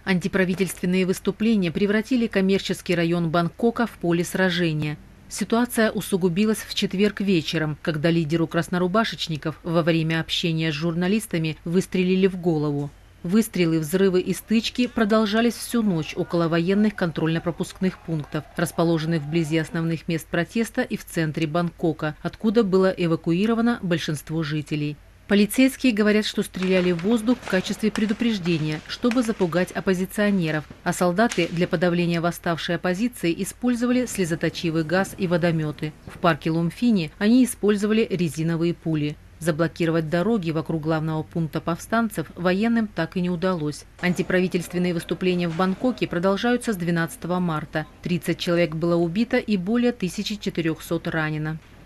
Антиправительственные выступления превратили коммерческий район Бангкока в поле сражения. Ситуация усугубилась в четверг вечером, когда лидеру краснорубашечников во время общения с журналистами выстрелили в голову. Выстрелы, взрывы и стычки продолжались всю ночь около военных контрольно-пропускных пунктов, расположенных вблизи основных мест протеста и в центре Бангкока, откуда было эвакуировано большинство жителей. Полицейские говорят, что стреляли в воздух в качестве предупреждения, чтобы запугать оппозиционеров, а солдаты для подавления восставшей оппозиции использовали слезоточивый газ и водометы. В парке Лумфини они использовали резиновые пули. Заблокировать дороги вокруг главного пункта повстанцев военным так и не удалось. Антиправительственные выступления в Бангкоке продолжаются с 12 марта. 30 человек было убито и более 1400 ранено.